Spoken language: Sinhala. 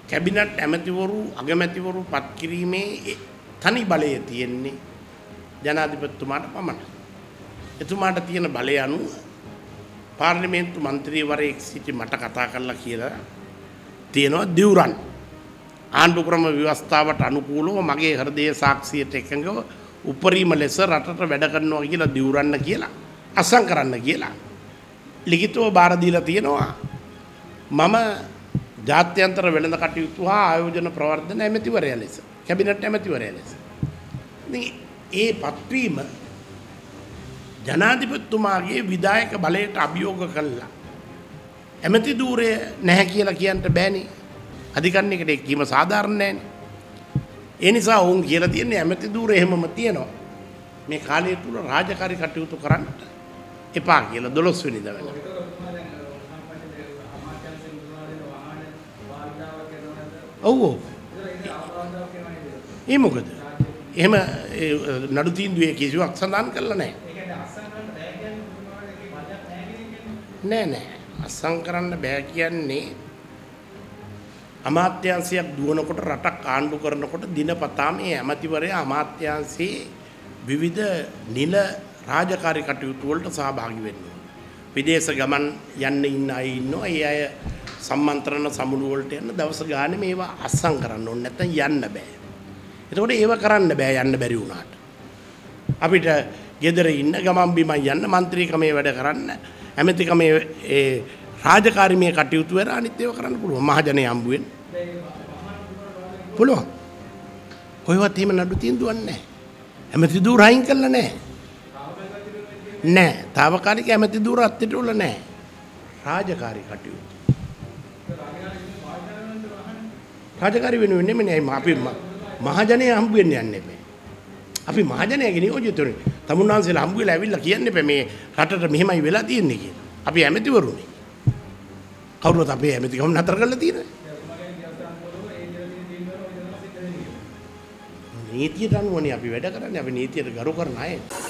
කැබිනට් ඇමතිවරු අගමැතිවරු පත් කිරීමේ තනි බලය තියෙන්නේ ජනාධිපතිතුමාට පමණයි. එතුමාට තියෙන බලය අනුව පාර්ලිමේන්තු මන්ත්‍රීවරයෙක් සිටි මට කතා කරලා කියලා තියෙනවා දිවුරන් ආණ්ඩු ක්‍රම ව්‍යවස්ථාවට අනුකූලව මගේ හෘදයේ සාක්ෂියට එකඟව උපරිම ලෙස රටට වැඩ කරනවා කියලා දිවුරන්න කියලා අසං කරන්න කියලා ලිඛිතව බාර දීලා තියෙනවා. මම ජාත්‍යන්තර වෙළඳ කටයුතු හා ආයෝජන ප්‍රවර්ධන ඇමතිවරයා ලෙස කැබිනට් ඇමතිවරයා ලෙස ඉතින් ඒ පත්වීම ජනාධිපතිතුමාගේ විධායක බලයට අභියෝග කළා. ඇමති ධූරය නැහැ කියලා කියන්න බෑනේ. අධිකරණයකට ඒක කීම සාධාරණ නැහැනේ. ඒ නිසා වුන් කියලා තියන්නේ ඇමති ධූරය එහෙමම තියෙනවා. මේ කාලය තුල රාජකාරී කටයුතු කරන්න එපා කියලා 12 වෙනිදා වෙනවා. ඔව් ඒ මොකද? එහෙම නඩු තීන්දුවේ කිසිවක් සඳහන් කරලා නැහැ. නෑ අසං කරන්න බෑ කියන්නේ අමාත්‍යාංශයක් දුවනකොට රටක් ආණ්ඩු කරනකොට දිනපතා මේ ඇමතිවරයා අමාත්‍යාංශයේ විවිධ නිල රාජකාරී කටයුතු වලට සහභාගී වෙන්න ඕන. විදේශ ගමන් යන්න ඉන්න අය ඉන්නවා. ඒ අය සම්මන්ත්‍රණ සමුළු වලට යන දවස් ගානේ මේවා අසං කරන්න ඕනේ නැත්නම් යන්න බෑ. එතකොට ඒව කරන්න බෑ යන්න බැරි වුණාට. අපිට ගෙදර ඉන්න ගමන් බිමන් යන්න മന്ത്രിකමේ වැඩ කරන්න ඇමතිකමේ ඒ රාජකාරීමේ කටයුතු වල අනිත් ඒවා කරන්න පුළුවන්. මහජනය හම්බ වෙන්න පුළුවන්. කොහෙවත් එහෙම නඩු තීන්දුවක් නැහැ. ඇමති දූර අයින් කළා නැහැ. නෑ. తాවකාලික ඇමති දූර අත්තිටුල නැහැ. රාජකාරී කටයුතු. රාජකාරී වෙනුවෙන් නෙමෙයි අපි මහජනය හම්බ වෙන්න යන්නේ නැහැ. අපි මහජනයාගේ නියෝජිතවරුනි. තමුන්වහන්සේලා හම්බ වෙලා ඇවිල්ලා කියන්නේ මේ රටට මෙහෙමයි වෙලා තියෙන්නේ කියලා. අපි ඇමතිවරුනේ. කවුරුත් අපේ ඇමතිකම නතර කරලා තියෙනවා. නීතියට අනුවනේ අපි වැඩ කරන්නේ. අපි නීතියට ගරු කරන අය.